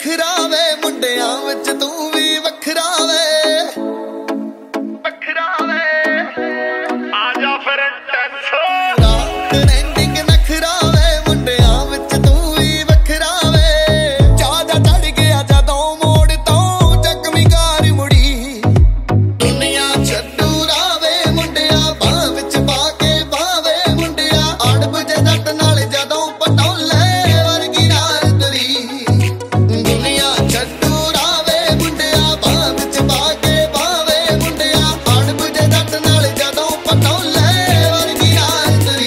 नखरा वे मुंडिया विच तू भी वखरा वे आजा फिर ट्रेंडिंग नखरा वे मुंडिया विच तू भी वखरा वे चाचा चढ़ गया जदों मोड़ तो जख्मी कार मुड़ी दुनिया छड्डू रावे मुंडिया बां विच पा के बावे मुंडिया अड़ब जे जट नाल जदों पटौले वर्गी नाल तुरी दुनिया छड्डू रावे मुंडिया बां विच पा के बावे मुंडिया अड़ब जे जट नाल जदों पटौले वर्गी नाल तुरी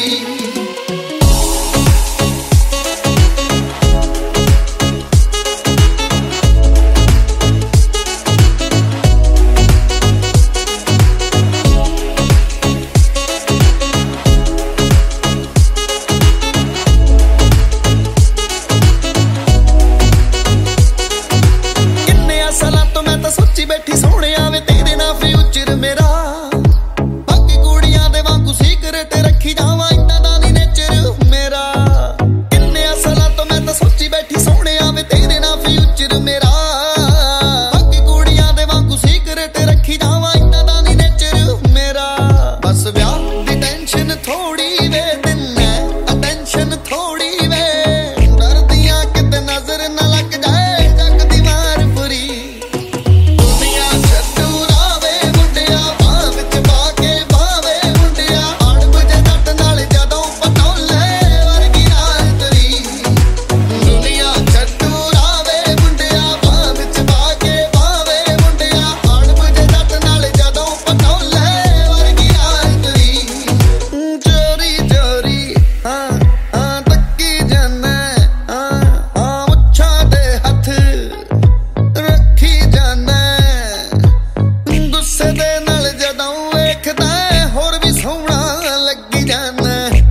किन्ने सालां तो मैं तां सोची बैठी सोहणिया वे तेरे नाल फ्यूचर मेरा बाकी कुड़ियां दे वांगू सीक्रेट रखी जावां इन्ना दा नी नेचर मेरा किन्ने सालां तो मैं तां सोची बैठी सोहणिया वे तेरे नाल फ्यूचर मेरा बाकी कुड़ियां दे वांगू सीक्रेट रखी जावां इन्ना दा नी नेचर मेरा बस ब्याह दी टेंशन थोड़ी वे दिन्ने अटेंशन थोड़ी वे डरदियां किते नजर न लग जाए जग दी मार बुरी दुनिया छड्डू रावे मुंडिया बां विच पा के बावे मुंडिया अड़ब जे जट नाल जदों पटौले वर्गी नाल तुरी दुनिया छड्डू रावे मुंडिया बां विच पा के बावे मुंडिया अड़ब जे जट नाल जदों पटौले वर्गी नाल तुरी चोरी चोरी हाँ तक्की जाना मुच्छां दे हथ रखी जाना गुस्से दे नाल जदों वेखदा होर भी सोहणा लगी जाना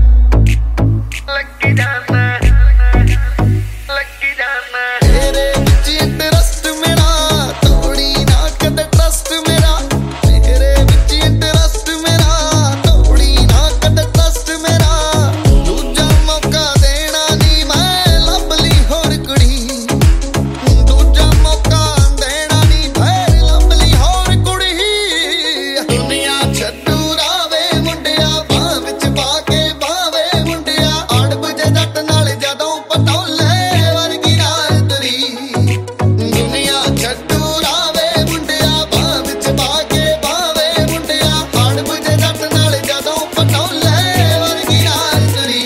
तेरे विच इंटरस्ट मेरा तोड़ी ना कदे ट्रस्ट मेरा तेरे विच इंटरस्ट मेरा तोड़ी ना कदे ट्रस्ट मेरा दूजा मौका देना नी मैं लभ ली होर कुड़ी दूजा मौका देना नी मैं लभ ली होर कुड़ी दुनिया छड्डू रावे मुंडिया बां विच पा के बावे मुंडिया अड़ब जे जट नाल जदों पटौले वर्गी नाल तुरी दुनिया छड्डू रावे मुंडिया बां विच पा के बावे मुंडिया अड़ब जे जट नाल जदों पटौले वर्गी नाल तुरी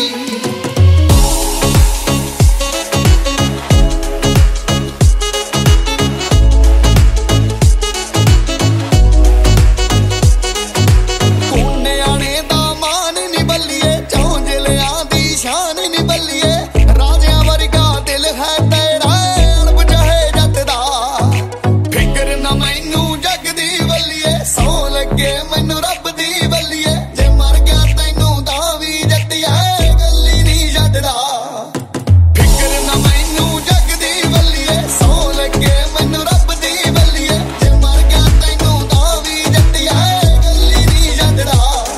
ਕੋਨੇ ਆਣੇ ਦਾ ਮਾਨ ਨੀ ਬੱਲੀਏ ਚੌਂਜਲਿਆਂ ਦੀ ਸ਼ਾਨ ਨੀ ਬੱਲੀਏ ਰਾਜਿਆਂ ਵਰਗਾ ਦਿਲ ਹੈ ਤੇਰਾ ਅਣਬ ਚਾਹੇ ਜੱਟ ਦਾ ਫਿਕਰ ਨਾ ਮੈਨੂੰ ਜੱਗ ਦੀ ਬੱਲੀਏ ਸੌ ਲੱਗੇ ਮੈਨੂੰ ਰੱਬ ਦੀ ਬੱਲੀਏ ਜੇ ਮਰ ਗਿਆ ਤੈਨੂੰ ਤਾਂ ਵੀ ਜੱਟਿਆ ਗੱਲੀ ਨਹੀਂ ਛੱਡਦਾ ਫਿਕਰ ਨਾ ਮੈਨੂੰ ਜੱਗ ਦੀ ਬੱਲੀਏ ਸੌ ਲੱਗੇ ਮੈਨੂੰ ਰੱਬ ਦੀ ਬੱਲੀਏ ਜੇ ਮਰ ਗਿਆ ਤੈਨੂੰ ਤਾਂ ਵੀ ਜੱਟਿਆ ਗੱਲੀ ਨਹੀਂ ਛੱਡਦਾ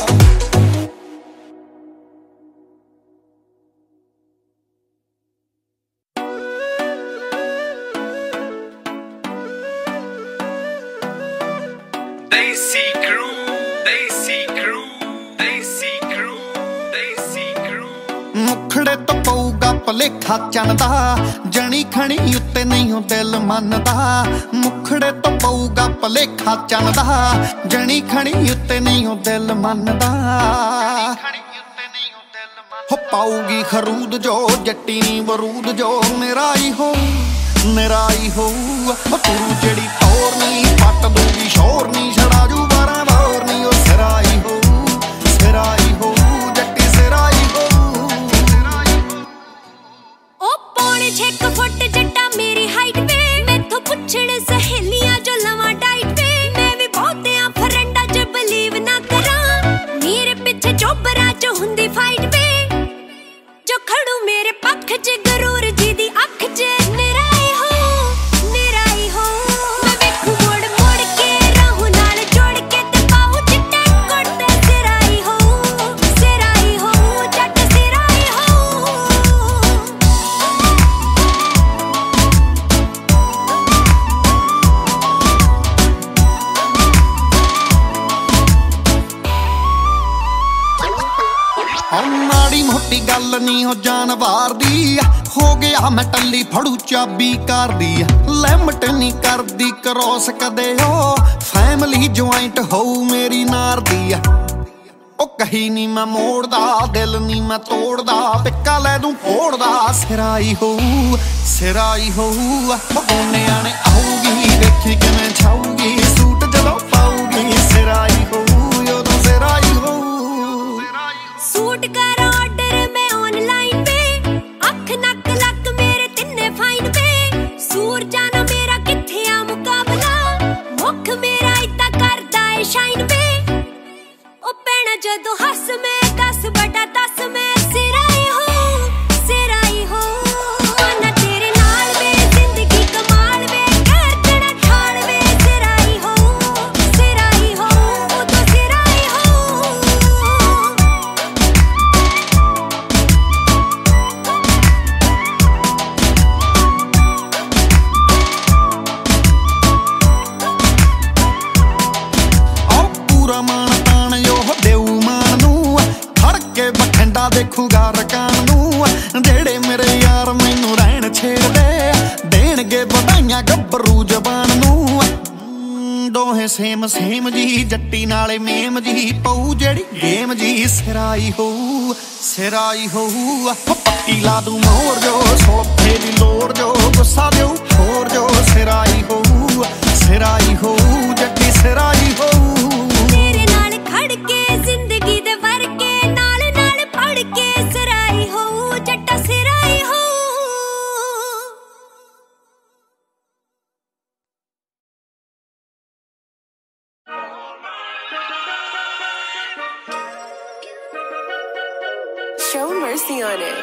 Desi crew, Desi crew, Desi crew, Desi crew. ਮੁਖੜੇ ਤੋਂ ਪਊਗਾ ਭਲੇਖਾ ਚੰਦਾ ਜਣੀ ਖਣੀ ਉੱਤੇ ਨਹੀਂ ਉਹ ਦਿਲ ਮੰਨਦਾ ਮੁਖੜੇ ਤੋਂ ਪਊਗਾ ਭਲੇਖਾ ਚੰਦਾ ਜਣੀ ਖਣੀ ਉੱਤੇ ਨਹੀਂ ਉਹ ਦਿਲ ਮੰਨਦਾ ਹੋ ਪਾਊਗੀ ਖਰੂਦ ਜੋ ਜੱਟੀ ਨੀ ਬਰੂਦ ਜੋ ਮੇਰਾ ਹੀ ਹੋ ਉਹ ਤੂੰ ਜਿਹੜੀ ਟੋਰ ਨਹੀਂ ਪੱਟ ਦੂਗੀ ਸ਼ੋਰ ਨਹੀਂ ਛੜਾ ਜੂ 12 ਬੋਰ ਨਹੀਂ ਉਹ ਸਿਰਾਈ ਹੋ ਜੱਟੀ ਸਿਰਾਈ ਹੋ ओ पौने 6 फुट जट्टा मेरी हाइट वे मैथों पुछण सहेलियां जो लवां डाइट वे मैं भी बहुतियां फ्रेंडां च बिलीव ना करां मेरे पीछे चोबरा च हुंदी फाइट वे जो खड़ू मेरे पक्ष च गरूर जी दी अख च निराई हो मैं वेखू मोड़ गल नहीं हो जानवार दी हो गया मैं टल्ली फड़ू चाबी कार दी लिमिट नहीं कर दी क्रॉस कदे हो फैमिली ज्वाइंट हो मेरी नार दी ओ कहीं नहीं मैं मोड़दा दिल नहीं मैं तोड़दा पिक्का लै दूं फोड़दा सिराई हो ओने आने आऊगी देखी किवें छाऊगी सूट जदों पाऊगी सिराई हो उदों सिराई हो सूट कर ऑर्डर मैं ऑनलाइन पे अख नक लक मेरे तिन्ने फाइन पे सूर जाना मेरा किथे आ मुकाबला मुख मेरा इतना करदा है शाइन पे ओ पैना जदों हस मैं 10/10 मैं सिराई हो ना तेरे नाल वे जिंदगी कमाल वे करकड़ा ठाल वे सिराई हो तो सिराई हो पूरा मान तान यो देऊ मान नू खड़ के बठंडा देखूगा रकान नू जेड़े मेरे यार मैनू रहन छेड़दे देणगे बधाइयां गब्बरू जबान नू दोहे सेम जी जट्टी नाले मेम जी पऊ जेड़ी गेम जी सिराई हो पक्की ला दूं मोर जो सोफे दी लोर जो गुस्सा देऊ छोर जो सिराई हो जट्टी सिराई हो तेरे नाल खड़ के जिंदगी दे वर के नाल पड़ के सिराई हो जट्टा सिराई हो Show mercy on it.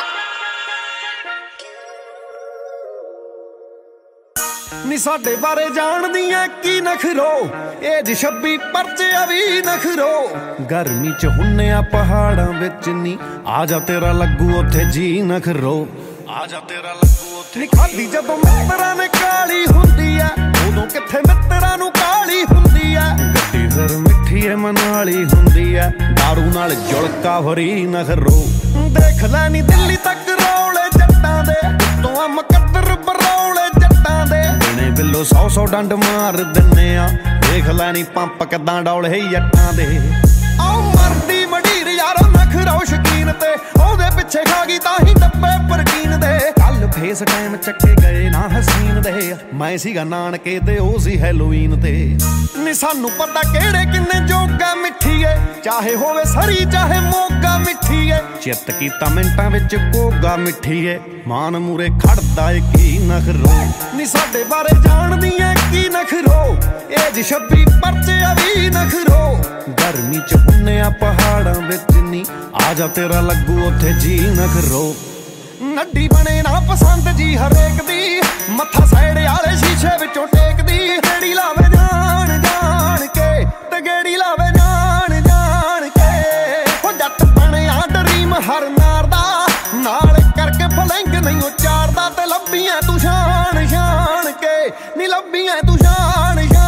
नी साडे बारे जाणदियां की नखरो एज 26 परचे अभी नखरो गर्मी च हुन्ने आ पहाड़ां विच नी आजा तेरा लगू उथे जी नखरो आजा तेरा लगू उथे नी खादी जदों मित्तरां ने काली हुंदी ऐ उदों किथे मित्तरां नू काली हुंदी ऐ गड्डी फिर मिठी ऐ मनाली हुंदी ऐ दारू नाल जुलका भरी नखरो देख लैनी दिल्ली तक रौले जट्टां दे तो मुकद्दर बरौले जट्टां दे बिल्लो 100 डंड मार दिन्ने आ देख लैनी पंप किदां डौले जट्टां दे आओ मरदी मडीर यार नखरो शकीन ते ओदे पिछे खा गई ताही डब्बे परकीन दे कल फेस टाइम चक्के गए ना हसीन दे मैं सीगा नानके ते ओ सी हैलोवीन ते नी सानू पता केड़े किन्ने जोगा मिठीए चाहे होवे सरी चाहे मोगा मिठीए चित कीता मिंटां विच कोगा मिठीए मान मूरे खड़दा ए की नखरो नी साडे बारे जाणदी ऐ की नखरो एज 26 परचे अभी नखरो गर्मी च हुन्ने आ पहाड़ां विच नी आजा तेरा लगू उथे जी नखरो नड्डी बने ना पसंद जी हरेक दी मत्था साइड आले शीशे विचों टेकदी गेड़ी लावे जान के ते गेड़ी लावे जान के हो जट बनिया ड्रीम हर नार दा नाल करके फलैंग नहीं उचारदा ते लब्बियां तू शान के नी लब्बियां तू शान के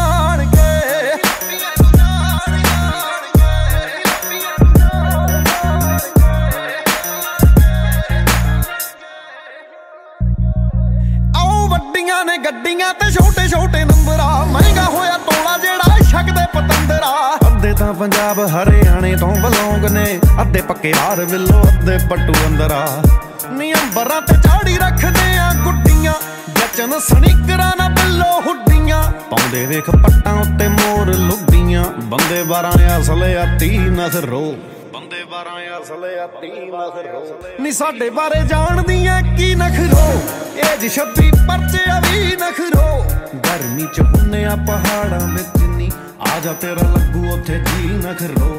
ने गड्डियां ते छोटे नंबर आ महंगा होया तोला जेड़ा शकदे पतंदरा अद्धे तां पंजाब हरियाणे तो बलौंग ने अद्धे पक्के हार विलो अद्धे पट्टू अंदरा नी अंबरां ते चाड़ी रखदे आ गुड्डियां जचन सनीकरां ना बिल्लो हुड्डियां पाउंदे वेख पट्टां उत्ते मोर लुड्डियां बंदे 12 असले आ 30 नखरो बंदे 12 असले आ 30 नखरो नी साडे बारे जाणदी ऐ की नखरो एज 26 परचे अभी नखरो गर्मी च हुन्ने आ पहाड़ां विच नी आजा तेरा लगू उथे जी नखरो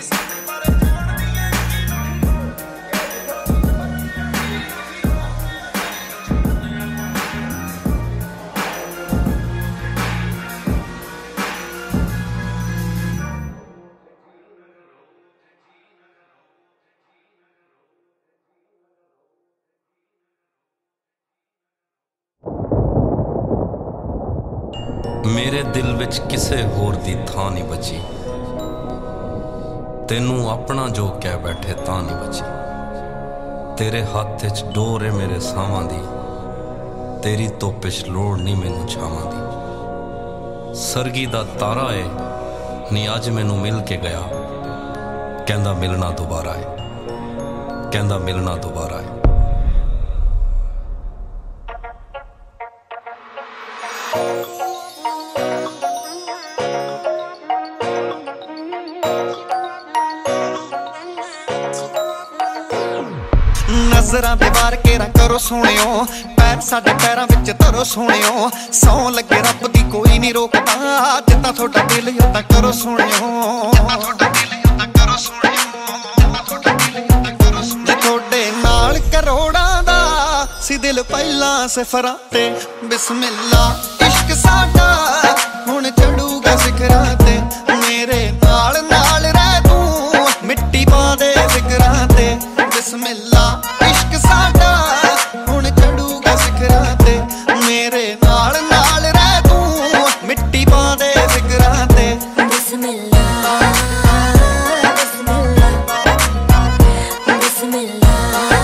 मेरे दिल विच किसे होर दी थां नहीं बची, तेनू अपना जो कह बैठे तां नहीं बची। तेरे हाथ च डोर है मेरे सावां दी, तेरी धुप च लोड़ नहीं मैनू छावां दी। सरगी दा तारा है नी अज मैनू मिल के गया, कहंदा मिलना दोबारा है, कहंदा मिलना दोबारा है। नजरां दे वार केरा करो सोहणियो, पैर साडे पैरां विच धरो सोहणियो। सौ लगे रब दी कोई नहीं रोकदा, जिद्दां थोड़ा दिल उदां करो सोहणियो। जे थोड़े नाल करोड़ां दा सी दिल पहलां सिफरां ते, बिस्मिल्ला इश्क साडा हुण चढ़ूगा सिखरां ते। मेरे नाल नाल रह तू मिट्टी पा दे जिगरां ते, बिस्मिल्ला इश्क साडा हुण चढ़ूगा सिखरां ते। मेरे नाल नाल रह तू मिट्टी पा दे जिगरां ते, बिस्मिल्ला बिस्मिल्ला बिस्मिल्ला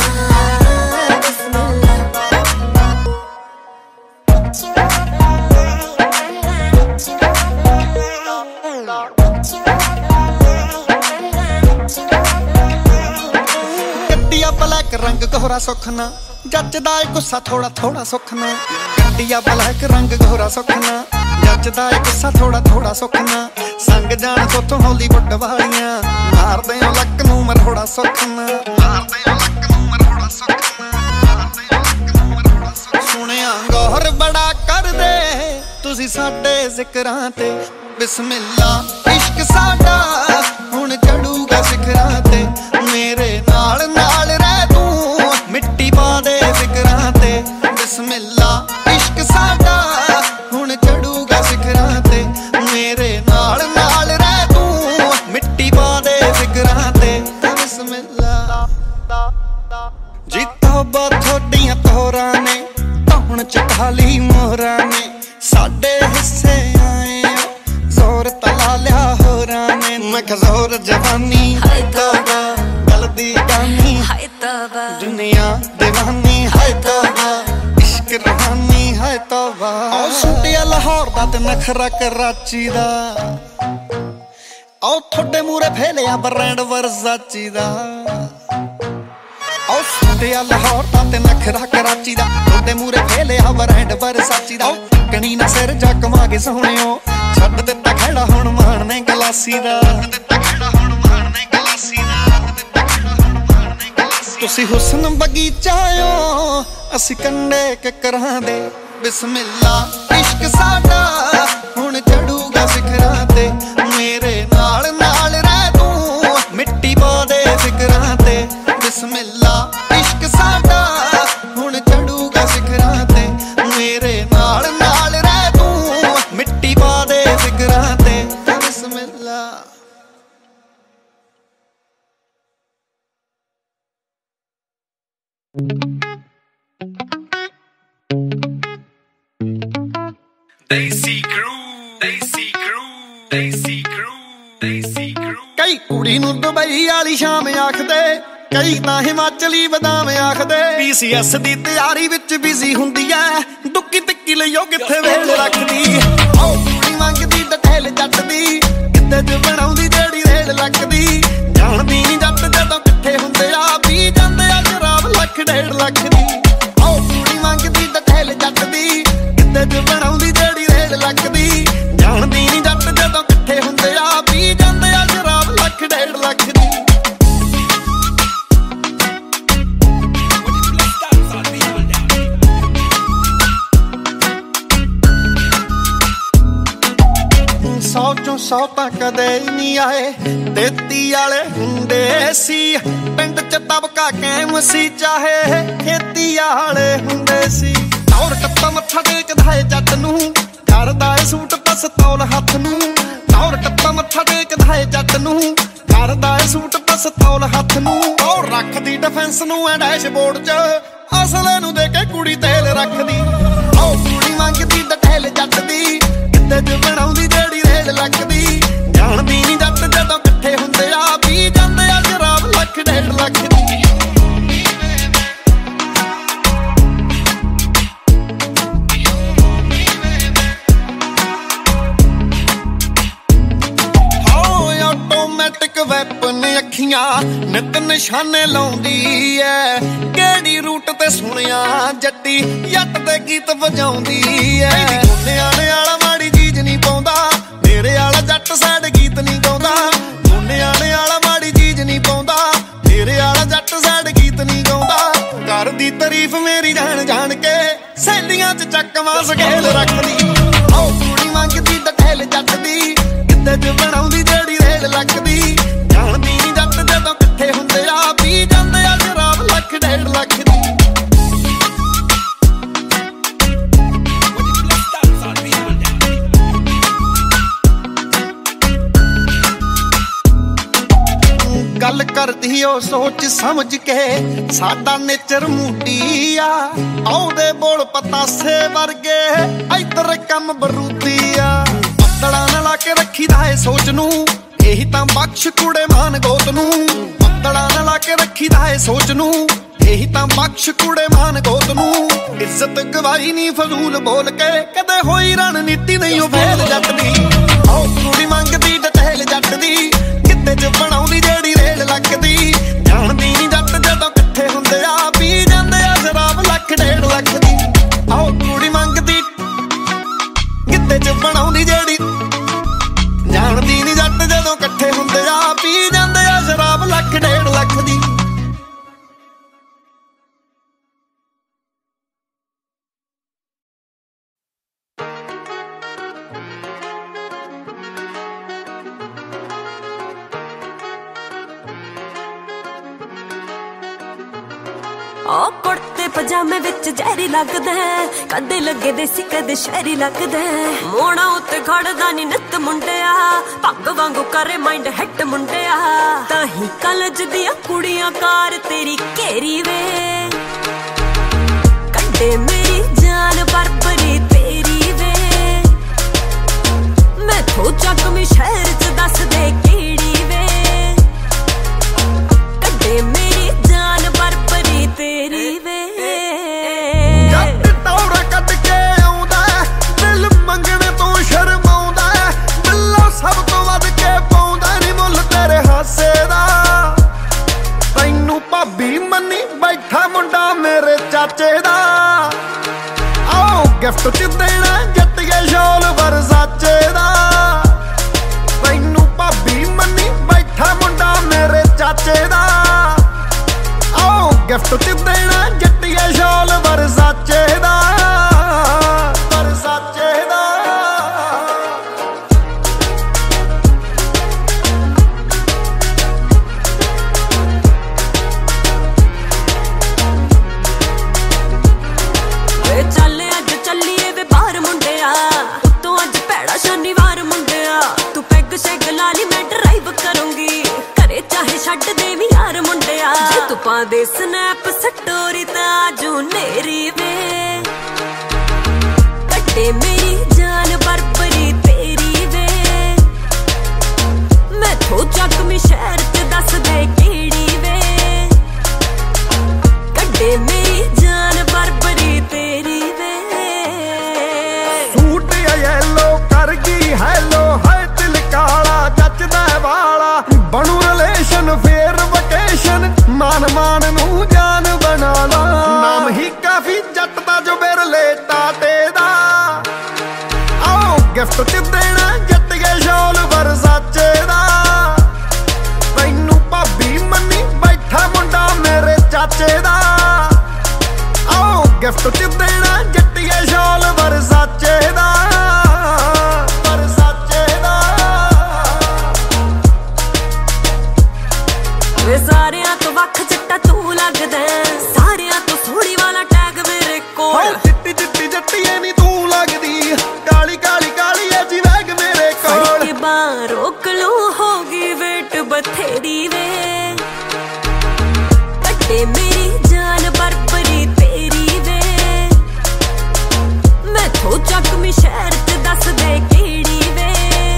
ब्लैक रंग गोरा सुखना, जचदा है गुस्सा थोड़ा थोड़ा सुखना। गड्डिया ब्लैक रंग गोरा सुखना, जचदा है गुस्सा थोड़ा थोड़ा सुखना। संग जान तोथों हॉलीवुड वालियां, मारदे हो लक नूं मरोड़ा सुखना। सुनिया गौर बड़ा कर दे तुसी साडे जिकरां ते, बिस्मिल्ला इश्क साडा हुण चढ़ूगा सिखरां ते। मेरे नाल नाल रह तू मिट्टी पा दे जिगरां ते, बिस्मिल्ला इश्क साडा हुण चढ़ूगा सिखरां ते। मेरे नाल नाल रह तू मिट्टी पा दे जिगरां ते, बिस्मिल्ला। जी तौबा थोड़ियां तोरां ने धौण च ढाली मोहरां ने, साडे हिस्से आए जोर तला लिया होरां ने। मैं खजोर जवानी हाय तौबा, गलदी गानी हाय तौबा, दुनिया दीवानी हाय तौबा, इश्क रूहानी हाय तौबा। ओ सुटिया लाहौर दा ते नखरा कराची दा, ओ थोड़े मूरे फेलिया ब्रांड वर्साची दा। ओ सुटिया लाहौर दा ते नखरा कराची दा, थोड़े मूरे फेलिया ब्रांड वर्साची दा। कणी ना सिर जकमा के सोहणियो, छड्ड दित्ता खड़ा हुण मारने गलासी दा। तुसी हुस्न बगीचा हो असी कंडे ककरां दे, बिस्मिल्ला इश्क साडा हुण चढ़ूगा सिखरां ते। मेरे नाल नाल रह तू मिट्टी पा दे जिगरां ते, बिस्मिल्ला इश्क साडा हुण चढ़ूगा सिखरां ते। मेरे नाल नाल रह तू मिट्टी पा दे जिगरां ते, बिस्मिल्ला। Desi crew, Desi crew, Desi crew, Desi crew। कई कुड़ी नूं दुबई वाली शाम आखदे, कई तां हिमाचली बदाम आखदे। PCS दी तैयारी विच बिजी हुंदी ऐ, दुक्की तिक्की लईओ किथे वेल रखदी। ओ कुड़ी मंगदी डठैल जट दी, किते च बनाउंदी जेड़ी रेल लखदी। जाणदी नी जट जदों किथे हुंदे आ, पी जांदे आ शराब लख डेढ़ लख दी। ओ कुड़ी मंगदी डठैल जट दी, किते च बनाउंदी जेड़ी रेल लखदी। जाणदी नी जट जदों किथे हुंदे आ, पी जांदे आ शराब लख डेढ़ लख दी। सौ चों सौ तां कदे नहीं आए, देती वाले हुंदे सी। पिंड च तबका कैम सी, चाहे खेती वाले हुंदे सी। और टप्पा मत्था टेकदा है जट नूं, करदा है सूट पस्तौल हत्थ नूं। और टप्पा मत्था टेकदा है जट नूं, करदा है सूट पस्तौल हत्थ नूं। और रखदी डिफेंस नूं ऐ डैशबोर्ड च, असले नूं दे के कुड़ी तेल रखदी। ओ कुड़ी मंगदी डठैल जट दी, किते च बनाउंदी जेड़ी रेल लखदी। जाणदी नी जट जदों किथे हुंदे आ, पी जांदे आ शराब लख डेढ़ लख दी। ਕੁੜੀਆਂ ਨਿਤ ਨਿਸ਼ਾਨੇ ਲਾਉਂਦੀ ਐ ਕਿਹੜੀ ਰੂਟ ਤੇ ਸੁਣਿਆ ਜੱਟੀ ਜੱਟ ਤੇ ਗੀਤ ਵਜਾਉਂਦੀ ਐ ਮੁੰਨਿਆਂ ਨੇ ਆਲਾ ਮਾੜੀ ਚੀਜ਼ ਨਹੀਂ ਪਾਉਂਦਾ ਮੇਰੇ ਆਲਾ ਜੱਟ ਸਾਡ ਗੀਤ ਨਹੀਂ ਗਾਉਂਦਾ ਮੁੰਨਿਆਂ ਨੇ ਆਲਾ ਮਾੜੀ ਚੀਜ਼ ਨਹੀਂ ਪਾਉਂਦਾ ਮੇਰੇ ਆਲਾ ਜੱਟ ਸਾਡ ਗੀਤ ਨਹੀਂ ਗਾਉਂਦਾ ਕਰਦੀ ਤਾਰੀਫ ਮੇਰੀ ਜਾਣ ਜਾਣ ਕੇ ਸੈਲੀਆਂ 'ਚ ਚੱਕਵਾਂ ਸਕੇਲ ਰੱਖਦੀ ਆਓ ਕੁੜੀ ਮੰਗਦੀ ਡਠੇਲ ਜੱਟ ਦੀ ਕਿੱਤੇ 'ਚ ਬਣਾਉਂਦੀ ਜਿਹੜੀ ਰੇਲ ਲੱਖਦੀ ਜਾਣਦੀ ਨੀ ਜੱਟ ਜਦੋਂ ਇਕੱਠੇ ਹੁੰਦੇ ਆ ਪੀ ਜਾਂਦੇ ਆ ਸ਼ਰਾਬ ਲੱਖ 1.5 ਲੱਖ ਦੀ ਗੱਲ ਕਰਦੀ ਉਹ ਸੋਚ ਸਮਝ ਕੇ ਸਾਡਾ ਨੇਚਰ ਮੂਡੀ ਆ ਆਉਦੇ ਬੋਲ ਪਤਾਸੇ ਵਰਗੇ ਇੱਧਰ ਕੰਮ ਬਰੂਦੀ ਆ ਪੱਤੜਾ ਨਾ ਲਾ ਕੇ ਰੱਖੀਦਾ ਏ ਸੋਚ ਨੂੰ ਇਹੀ ਤਾਂ ਬਖਸ਼ ਕੁੜੇ ਮਾਨ ਗੋਤ ਨੂੰ ਪੱਤੜਾ ਨਾ ਲਾ ਕੇ ਰੱਖੀਦਾ ਏ ਸੋਚ ਨੂੰ ਇਹੀ ਤਾਂ ਬਖਸ਼ ਕੁੜੇ ਮਾਨ ਗੋਤ ਨੂੰ ਇੱਜ਼ਤ ਗਵਾਈ ਨਹੀਂ ਫਜ਼ੂਲ ਬੋਲ ਕੇ ਕਦੇ ਹੋਈ ਰਣਨੀਤੀ ਨਹੀਂ ਉਹ ਫੇਲ ਜੱਟ ਦੀ ਆਓ ਕੁੜੀ ਮੰਗਦੀ ਡਟੇਲ ਜੱਟ ਦੀ ਕਿੱਤੇ 'ਚ ਬਣਾਉਂਦੀ ਜਿਹੜੀ ਰੇਲ ਲੱਗਦੀ ਜਾਣਦੀ ਨੀ ਜੱਟ ਜਦੋਂ ਇਕੱਠੇ ਹੁੰਦੇ ਆ ਪੀ ਜਾਂਦੇ ਆ ਸ਼ਰਾਬ ਲੱਖ 1.5 ਲੱਖ ਦੀ ਆਓ ਕੁੜੀ ਮੰਗਦੀ ਕਿੱਤੇ 'ਚ ਬਣਾਉਂਦੀ ਜਿਹੜੀ ਜਾਣਦੀ ਨੀ ਜੱਟ ਜਦੋਂ ਇਕੱਠੇ ਹੁੰਦੇ ਆ ਪੀ ਜਾਂਦੇ ਆ ਸ਼ਰਾਬ ਲੱਖ 1.5 ਲੱਖ ਦੀ ओ कुर्ते पजामे विच जहरी लगदा कदे लगे देसी कदे शहरी लगदा मोड़ा उत्ते खड़दा नी नित मुंडिया पग वांगू करे माइंड हिट मुंडिया ताही कॉलेज दियां कुड़ियां कार तेरी घेरी वे कड्डे मेरी जान बरबरी तेरी वे मैं थो चकमी शहर च दस दे केड़ी वे कड्डे मेरी जान बरबरी तेरी वे ਜੱਟ ਟੌਰਾ ਕੱਢ ਕੇ ਆਉਂਦਾ ਦਿਲ ਮੰਗਣੇ ਤੋਂ ਸ਼ਰਮਾਉਂਦਾ ਦਿਲੋਂ ਸਭ ਤੋਂ ਵੱਧ ਕੇ ਪਾਉਂਦਾ ਨੀ ਮੁੱਲ ਤੇਰੇ ਹਾਸੇ ਦਾ ਤੈਨੂੰ ਭਾਬੀ ਮੰਨੀ ਬੈਠਾ ਮੁੰਡਾ ਮੇਰੇ ਚਾਚੇ ਦਾ ਆਓ ਗਿਫਟ 'ਚ ਦੇਣਾ ਜੱਟੀਏ ਸ਼ਾਲ ਵਰਸਾਚੇ ਦਾ ਤੈਨੂੰ ਭਾਬੀ ਮੰਨੀ ਬੈਠਾ ਮੁੰਡਾ ਮੇਰੇ ਚਾਚੇ ਦਾ ਆਓ ਗਿਫਟ 'ਚ ਦੇਣਾ ਜੱਟੀਏ ਸ਼ਾਲ ਵਰਸਾਚੇ ਦਾ ਵਰਸਾਚੇ ਦਾ ਵੇ ਚੱਲ ਅੱਜ ਚੱਲੀਏ ਵੇ ਬਾਹਰ ਮੁੰਡਿਆ ਉੱਤੋਂ ਅੱਜ ਭੈੜਾ ਸ਼ਨੀਵਾਰ ਮੁੰਡਿਆ ਤੂੰ ਪੈਗ ਸ਼ੈਗ ਲਾ ਲਈ ਮੈਂ ਡਰਾਈਵ ਕਰੂੰਗੀ ਘਰੇ ਚਾਹੇ ਛੱਡ ਦੇ ਵੀ ਯਾਰ ਮੁੰਡਿਆ ਜੇ ਤੂੰ ਪਾ ਦੇ ਸਨੈਪ ਸਟੋਰੀ ਤਾਂ ਜੂ ਨੇਰੀ ਵੇ ਕੱਟੇ ਮੇਰੀ ਜਾਨ ਬਰਬਰੀ ਤੇਰੀ ਵੇ ਮੈਂ ਥੋ ਚੱਕਮੀ ਸ਼ਹਿਰ ਚ ਦੱਸ ਦੇ ਕਿਹੜੀ ਵੇ ਕੱਟੇ ਮੇਰੀ ਜਾਨ ਬਰਬਰੀ ਤੇਰੀ ਵੇ ਸੂਟ ਯੈਲੋ ਕਰ ਗਈ ਹੈਲੋ ਹੈ ਦਿਲ ਕਾਲਾ ਜੱਚਦਾ ਵਾਲਾ ਬਣੂ ਰਿਲੇਸ਼ਨ ਫੇਰ ਵਕੇਸ਼ਨ ਮਾਨ ਮਾਨ ਨੂੰ ਜਾਨ ਬਣਾ ਲਾ ਨਾਮ ਹੀ ਕਾਫੀ ਜੱਟ ਦਾ ਜੋ ਬਿਰਲੇ ਟਾਟੇ ਦਾ ਆਓ ਗਿਫਟ 'ਚ ਦੇਣਾ ਜੱਟੀਏ ਸ਼ਾਲ ਵਰਸਾਚੇ ਦਾ ਤੈਨੂੰ ਭਾਬੀ ਮੰਨੀ ਬੈਠਾ ਮੁੰਡਾ ਮੇਰੇ ਚਾਚੇ ਦਾ ਆਓ ਗਿਫਟ 'ਚ ਦੇਣਾ ਜੱਟੀਏ ਸ਼ਾਲ ਵਰਸਾਚੇ ਦਾ ਵਰਸਾਚੇ ਦਾ ਵੇ ਸਾਰਿਆਂ ਤੋਂ ਵੱਖ ਚਿੱਟਾ ਤੂੰ ਲੱਗਦਾ ਸਾਰਿਆਂ ਤੋਂ ਸੋਹਣੀ ਵਾਲਾ ਟੈਗ ਮੇਰੇ ਕੋਲ ਚਿੱਟੀ ਚਿੱਟੀ ਜੱਟੀਏ ਨੀ ਤੂੰ ਲੱਗਦੀ ਕਾਲੀ ਕਾਲੀ ਕਾਲੀ ਐ ਜੀ ਵੈਗ ਮੇਰੇ ਕੋਲ ਕੇ ਬਾਹਰ ਰੋਕ ਲੂ ਹੋਗੀ ਵੇਟ ਬਥੇਰੀ ਵੇ ਕੱਟੇ ਮੇਰੀ ਜਾਨ ਬਰਬਰੀ ਤੇਰੀ ਵੇ ਮੈਂ ਥੋ ਚੱਕਮੀ ਸ਼ਹਿਰ ਚ ਦੱਸ ਦੇ ਕਿਹੜੀ ਵੇ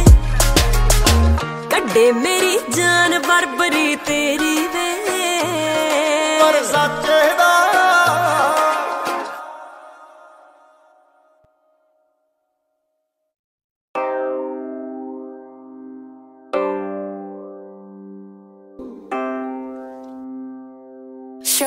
ਕੱਢੇ ਮੇਰੀ ਜਾਨ ਬਰਬਰੀ ਤੇਰੀ ਵੇ ਵਰਸਾਚੇ ਦਾ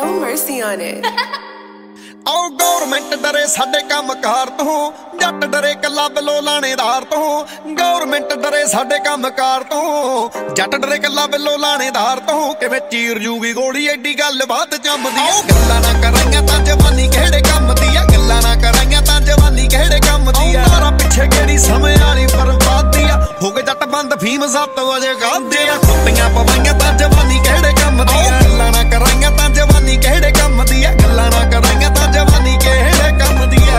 show mercy on it. आओ गौरमेंट डरे साडे कामकार तो, जट डरे कला बिलो लाणेदार तो। गौरमेंट डरे साडे कामकार तो, जट डरे कला बिलो लाणेदार तो। किवें चीर जूगी गोली एडी गल बात जमदी। गल्लां ना करांगा तां जवानी किहड़े काम दी आ, गल्लां ना करांगा तां जवानी किहड़े काम दी आ। तारा पिछे किहड़ी समय वाली बर्बादी आ, हो गए जट बंद फीम 7 वजे गांदे आ। कुत्तियां पवाइयां तां जवानी किहड़े काम दी आ, गल्लां ना करांगा तां जवानी किहड़े काम दी आ। गल्लां ना करांगा तां जवानी किहड़े काम दी आ।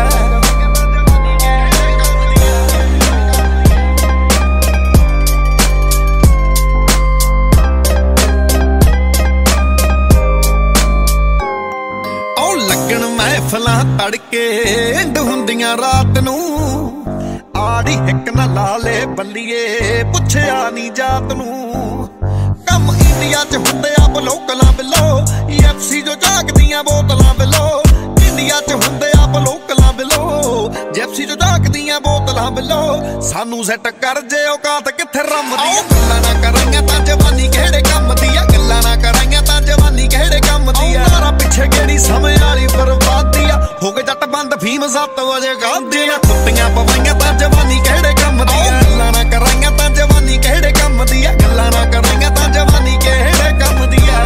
लगन महफिलां तड़के इंड हुंदियां रात नूं, आड़ी हिक ना ला ले बल्लीए पुछया नी जात नूं। कम इंडिया च हुंदे आ बलोकलां बिलो, UFC जो जागदियां बोतलां बिलो। इंडिया च हुंदे आ बलोकलां बिलो, UFC जो जागदियां बोतलां बिलो। सानू सैट कर जे औकात कित्थे रमदी आ। गल्लां ना करांगा तां जवानी किहड़े काम दी आ, गल्लां ना करांगा तां जवानी किहड़े काम दी आ। तारा पिछे किहड़ी समय वाली बर्बादी आ, हो गए जट बंद फीम 7 वजे गांदे आ। कुत्तियां पवाइयां तां जवानी किहड़े काम दी आ, गल्लां ना करांगा तां जवानी किहड़े काम दी आ। गल्लां ना करांगा तां जवानी किहड़े काम दी आ।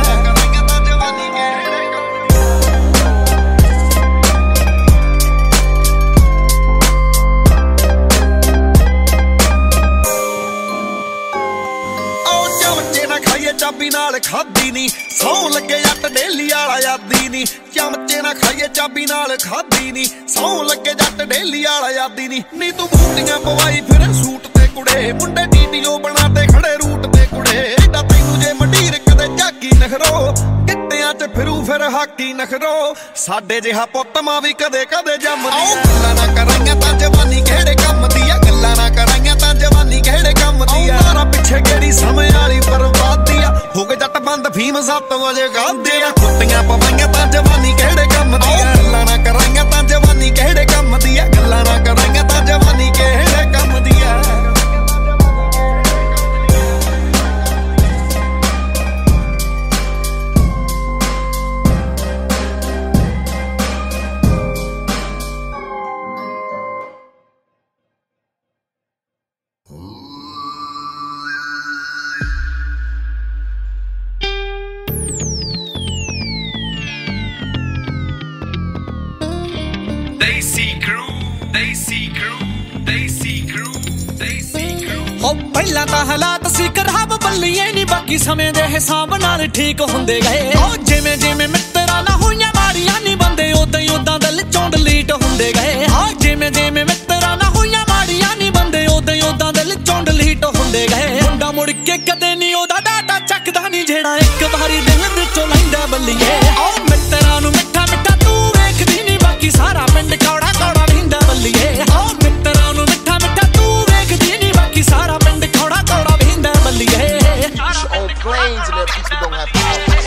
चाबी नाल खादी नी, सौ लगे जट डेली वाला यादी नी। चमचे ना खाइए चाबी नाल खादी नी, सौ लगे जट डेली वाला यादी नी। नी तू बूटियां पवाई फिर सूट ते कुड़े, मुंडे टीटीओ बनाते खड़े रूट ते कुड़े। एडा तैनू जे मंडीर कदे जागी नखरो, गिट्टियां च फिरू फिर हाकी नखरो। साडे जिहा पुत्त मां भी कदे कदे जमदी। गल्लां ना करांगा तां जवानी किहड़े काम दी आ, गल्लां ना करांगा तां जवानी किहड़े काम दी आ। तारा पिछे किहड़ी समय वाली बर्बादी आ, हो गए जट बंद फीम 7 वजे गांदे आ। कुत्तियां पवाइयां तां जवानी किहड़े काम दी आ, गल्लां ना करांगा तां जवानी किहड़े काम दी आ। गल्लां ना करांगा तां जवानी किहड़े काम दी आ। ਪਹਿਲਾਂ ਤਾਂ ਹਾਲਾਤ ਸੀ ਖਰਾਬ ਬੱਲੀਏ ਨੀ, ਬਾਕੀ ਸਮੇਂ ਦੇ ਹਿਸਾਬ ਨਾਲ ਠੀਕ ਹੁੰਦੇ ਗਏ। ਓ ਜਿਵੇਂ ਜਿਵੇਂ ਮਿੱਤਰਾਂ ਨਾ ਹੋਈਆਂ ਮਾੜੀਆਂ ਨੀ, ਬੰਦੇ ਉਦਾਂ ਹੀ ਉਦਾਂ ਦਿਲ ਚੋਂ ਡਿਲੀਟ ਹੁੰਦੇ ਗਏ। ਓ ਜਿਵੇਂ ਜਿਵੇਂ ਮਿੱਤਰਾਂ ਨਾ ਹੋਈਆਂ ਮਾੜੀਆਂ ਨੀ, ਬੰਦੇ ਉਦਾਂ ਹੀ ਉਦਾਂ ਦਿਲ ਚੋਂ ਡਿਲੀਟ ਹੁੰਦੇ ਗਏ। ਮੁੰਡਾ ਮੁੜ ਕੇ ਕਦੇ ਨੀ ਉਹਦਾ ਡਾਟਾ ਚੱਕਦਾ ਨੀ, ਜਿਹੜਾ ਇੱਕ ਵਾਰੀ ਦਿਲ ਵਿੱਚੋਂ ਲੈਂਦਾ ਬੱਲੀਏ। ਓ ਮਿੱਤਰਾਂ ਨੂੰ ਮਿੱਠਾ ਮਿੱਠਾ ਤੂੰ ਵੇਖਦੀ ਨੀ, ਬਾਕੀ ਸਾਰਾ ਪਿੰਡ ਕੌੜਾ ਕੌੜਾ ਵਹਿੰਦਾ ਬੱਲੀਏ। ਓ ਮਿੱਤਰਾਂ ਨੂੰ ਮਿੱਠਾ ਮਿੱਠਾ ਤੂੰ ਵੇਖਦੀ ਨੀ, ਬਾਕੀ ਸਾਰਾ ਪਿੰਡ ਕੌੜਾ ਕੌੜਾ ਵਹਿੰਦਾ ਬੱਲੀਏ। Own planes and that people don't have power.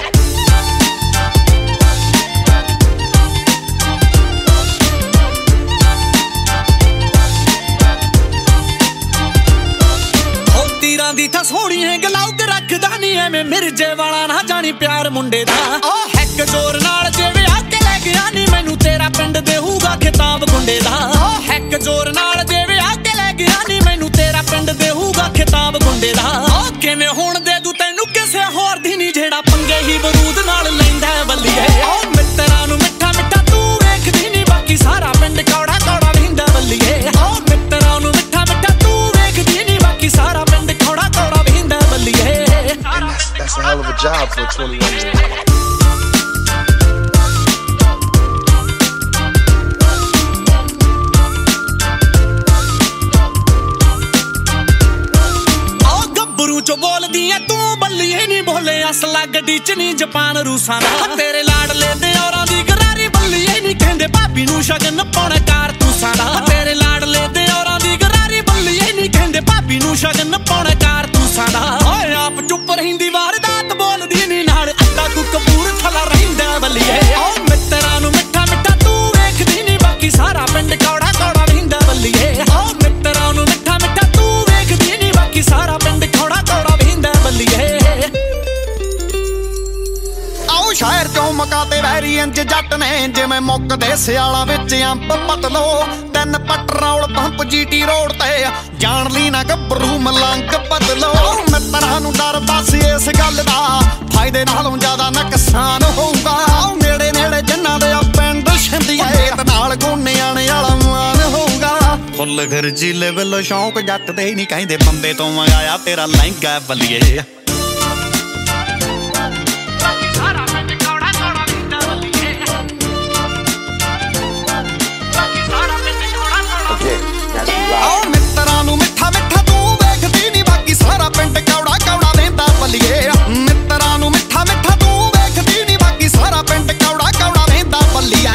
ਤੀਰਾਂ ਦੀ ਥਾਂ ਸੋਹਣੀਆਂ ਗਲਾਉ ਕੇ ਰੱਖਦਾ ਨੀ, ਐਵੇਂ ਮਿਰਜੇ ਵਾਲਾ ਨਾ ਜਾਣੀ ਪਿਆਰ ਮੁੰਡੇ ਦਾ। ਓ ਹੈਕ ਜ਼ੋਰ ਨਾਲ ਜੇ ਵਿਆਹ ਕੇ ਲੈ ਗਿਆ ਨੀ, ਮੈਨੂੰ ਤੇਰਾ ਪਿੰਡ ਦੇਹੂਗਾ ਖਿਤਾਬ ਗੁੰਡੇ ਦਾ। ਓ ਹੈਕ ਜ਼ੋਰ ਨਾਲ ਜੇ ਵਿਆਹ ਕੇ ਲੈ ਗਿਆ ਨੀ, ਮੈਨੂੰ ਤੇਰਾ ਪਿੰਡ ਦੇਹੂਗਾ ਖਿਤਾਬ ਗੁੰਡੇ ਦਾ। ਓ ਕਿਵੇਂ ਹੁਣ ਦੇ ਦੂ ਤੈਨੂੰ ਕਿਸੇ ਹੋਰ ਦੀ ਨੀ, ਜਿਹੜਾ ਪੰਗੇ ਹੀ ਬਰੂਦ ਨਾਲ ਲੈਂਦਾ ਬੱਲੀਏ। ਓ ਮਿੱਤਰਾਂ ਨੂੰ ਮਿੱਠਾ ਮਿੱਠਾ ਤੂੰ ਵੇਖਦੀ ਨੀ, ਬਾਕੀ ਸਾਰਾ ਪਿੰਡ ਕੌੜਾ ਕੌੜਾ ਵਹਿੰਦਾ ਬੱਲੀਏ। ਓ ਮਿੱਤਰਾਂ ਨੂੰ ਮਿੱਠਾ ਮਿੱਠਾ ਤੂੰ ਵੇਖਦੀ ਨੀ, ਬਾਕੀ ਸਾਰਾ ਪਿੰਡ ਕੌੜਾ ਕੌੜਾ ਵਹਿੰਦਾ ਬੱਲੀਏ। That's a hell of a job for a 21-year-old. ਚੋ ਬੋਲਦੀਆਂ ਤੂੰ ਬੱਲੀਏ ਨੀ, ਬੋਲੇ ਅਸਲਾ ਗੱਡੀ ਚ ਨੀ ਜਾਪਾਨ ਰੂਸਾਂ ਦਾ। ਤੇਰੇ ਲਾਡਲੇ ਦੇ ਔਰਾਂ ਦੀ ਗਰਾਰੀ ਬੱਲੀਏ ਨੀ, ਕਹਿੰਦੇ ਭਾਬੀ ਨੂੰ ਸ਼ਗਨ ਪਾਉਣਾ ਕਾਰਤੂਸਾਂ ਦਾ। ਤੇਰੇ ਲਾਡਲੇ ਦੇ ਔਰਾਂ ਦੀ ਗਰਾਰੀ ਬੱਲੀਏ ਨੀ, ਕਹਿੰਦੇ ਭਾਬੀ ਨੂੰ ਸ਼ਗਨ ਪਾਉਣਾ ਕਾਰਤੂਸਾਂ ਦਾ। ਓਏ ਆਪ ਚੁੱਪ ਰਹਿੰਦੀ ਵਾਰਦਾਤ ਬੋਲਦੀ ਨੀ, ਨਾਲ ਅੱਧਾ ਕੁ ਕਪੂਰਥਲਾ ਰਹਿੰਦਾ ਬੱਲੀਏ। ਓ ਮਿੱਤਰਾਂ ਨੂੰ ਮਿੱਠਾ ਮਿੱਠਾ ਤੂੰ ਵੇਖਦੀ ਨੀ, ਬਾਕੀ ਸਾਰਾ ਪਿੰਡ ਕੌੜਾ ਕੌੜਾ ਰਹਿੰਦਾ ਬੱਲੀਏ। ਓ ਮਿੱਤਰਾਂ ਨੂੰ ਮਿੱਠਾ ਮਿੱਠਾ ਤੂੰ ਵੇਖਦੀ ਨੀ, ਬਾਕੀ ਸਾਰਾ ਪਿੰਡ ਕੌੜਾ ਕੌੜਾ ਵਹਿੰਦਾ ਬੱਲੀਏ। आओ शहर चों ਮਕਾਤੇ ਵੈਰੀ ਇੰਜ ਜੱਟ ਨੇ ਜਿਵੇਂ ਮੁੱਕਦੇ ਸਿਆਲਾਂ ਵਿੱਚ ਅੰਬ ਪਤਲੋ 3 ਪੈਟਰੋਲ ਪੰਪ ਜੀਟੀ ਰੋਡ ਤੇ ਜਾਣ ਲਈ ਨਾ ਗੱਭਰੂ ਮਲੰਗ ਬਦਲੋ ਮਿੱਤਰਾਂ ਨੂੰ ਡਰ ਬਸ ਇਸ ਗੱਲ ਦਾ ਫਾਇਦੇ ਨਾਲੋਂ ਜ਼ਿਆਦਾ ਨੁਕਸਾਨ ਹੋਊਗਾ ਨੇੜੇ ਨੇੜੇ ਜਿੰਨਾਂ ਦੇ ਪਿੰਡ ਛਿੰਦੀਆਂ ਤੇ ਨਾਲ ਗੋਨਿਆਂ ਵਾਲਾ ਮਾਨ ਹੋਊਗਾ ਫੁੱਲ ਖਰਚੀਲੇ ਵੱਲੋਂ ਸ਼ੌਂਕ ਜੱਟ ਦੇ ਨਹੀਂ ਕਹਿੰਦੇ ਬੰਦੇ ਤੋਂ ਮੰਗਾਇਆ ਤੇਰਾ ਲਹਿੰਗਾ ਬੱਲੀਏ ਮਿੱਤਰਾਂ ਨੂੰ ਮਿੱਠਾ ਮਿੱਠਾ ਤੂੰ ਵੇਖਦੀ ਨੀ ਬਾਕੀ ਸਾਰਾ ਪਿੰਡ ਕੌੜਾ ਕੌੜਾ ਲੈਂਦਾ ਬੱਲੀਏ ਮਿੱਤਰਾਂ ਨੂੰ ਮਿੱਠਾ ਮਿੱਠਾ ਤੂੰ ਵੇਖਦੀ ਨੀ ਬਾਕੀ ਸਾਰਾ ਪਿੰਡ ਕੌੜਾ ਕੌੜਾ ਲੈਂਦਾ ਬੱਲੀਏ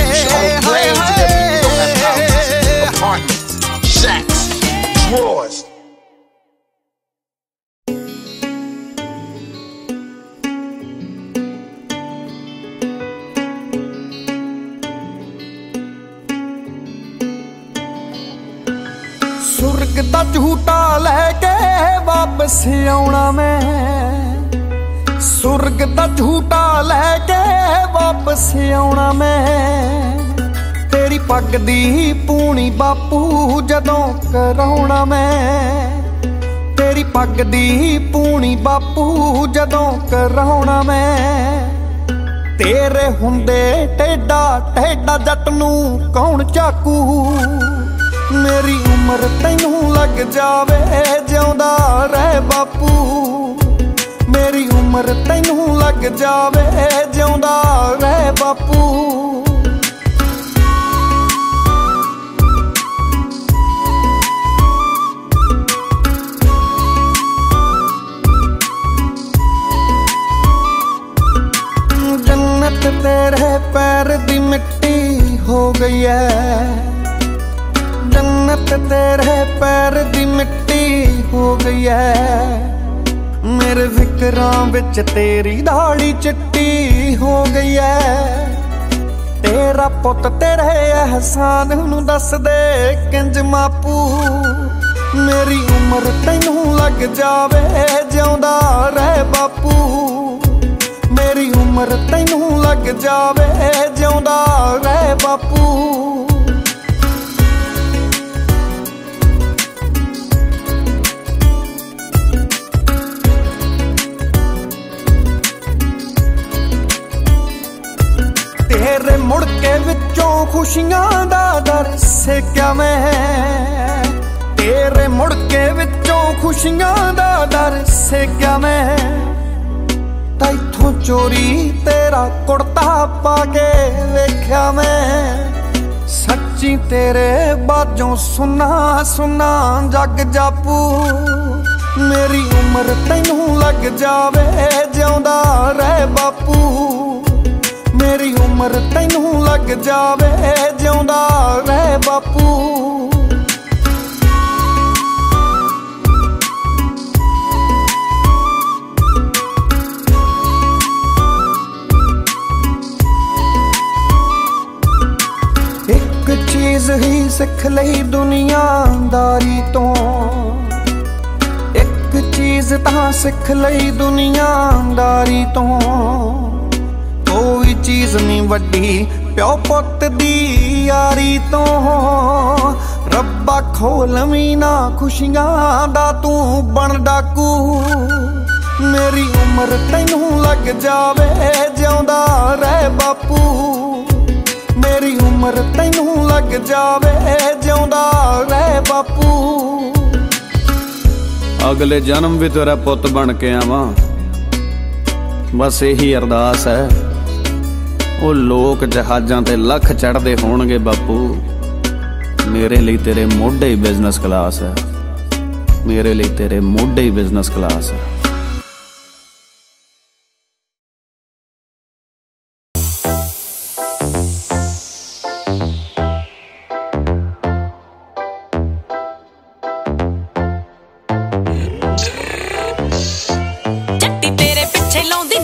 ਸੁਰਗ ਦਾ ਝੂਟਾ ਲੈ ਕੇ ਵਾਪਸ ਆਉਣਾ ਮੈਂ ਸੁਰਗ ਦਾ ਝੂਟਾ ਲੈ ਕੇ ਵਾਪਸ ਆਉਣਾ ਮੈਂ ਤੇਰੀ ਪੱਗ ਦੀ ਪੂਣੀ ਬਾਪੂ ਜਦੋਂ ਕਰਾਉਣਾ ਮੈਂ ਤੇਰੀ ਪੱਗ ਦੀ ਪੂਣੀ ਬਾਪੂ ਜਦੋਂ ਕਰਾਉਣਾ ਮੈਂ ਤੇਰੇ ਹੁੰਦੇ ਟੇਡਾ ਟੇਡਾ ਜੱਟ ਨੂੰ ਕੌਣ ਚਾਕੂ ਮੇਰੀ ਉਮਰ ਤੈਨੂੰ ਲੱਗ ਜਾਵੇ ਜਿਉਂਦਾ ਰਹਿ ਬਾਪੂ ਮੇਰੀ ਉਮਰ ਤੈਨੂੰ ਲੱਗ ਜਾਵੇ ਜਿਉਂਦਾ ਰਹਿ ਬਾਪੂ ਜੰਨਤ ਤੇਰੇ ਪੈਰ ਦੀ ਮਿੱਟੀ ਹੋ ਗਈ ਐ जन्नत तेरे पैर दी मिट्टी हो गई है मेरे फिक्रां विच तेरी दाढ़ी चिट्टी हो गई है तेरा पुत तेरे एहसान नूं दस दे किंज मापू मेरी उम्र तैनू लग जावे जिउंदा रह बापू मेरी उम्र तैनू लग जावे जिउंदा रह बापू तेरे मुड़के विचों खुशियां दा दर सेक्या मैं तेरे मुड़के विचों खुशियां दा दर सेक्या मैं तैथों चोरी तेरा कुर्ता पाके वेख्या मैं सच्ची तेरे बाजों सुना सुना जग जापू मेरी उम्र तैनू लग जावे जिउंदा रह बापू मेरी उम्र तैनू लग जावे जिउंदा रह बापू एक चीज ही सिख लई दुनियादारी तो एक चीज तां सिख लई दुनियादारी तो कोई चीज नहीं वड्डी प्यो पुत दी यारी तो रब्बा खोलवी ना खुशियां दा तू बन डाकू मेरी उम्र तैनू लग जावे जिउंदा रह बापू मेरी उम्र तैनू लग जावे जिउंदा रह बापू अगले जन्म भी तेरा पुत बन के आवां बस यही अरदास है ਉਹ ਲੋਕ ਜਹਾਜ਼ਾਂ ਤੇ ਲੱਖ ਚੜ੍ਹਦੇ ਹੋਣਗੇ ਬਾਪੂ ਮੇਰੇ ਲਈ ਤੇਰੇ ਮੋਢੇ ਹੀ ਬਿਜ਼ਨਸ ਕਲਾਸ ਹੈ ਮੇਰੇ ਲਈ ਤੇਰੇ ਮੋਢੇ ਹੀ ਬਿਜ਼ਨਸ ਕਲਾਸ ਹੈ ਜੱਟੀ ਤੇਰੇ ਪਿੱਛੇ ਲਾਉਂਦੀ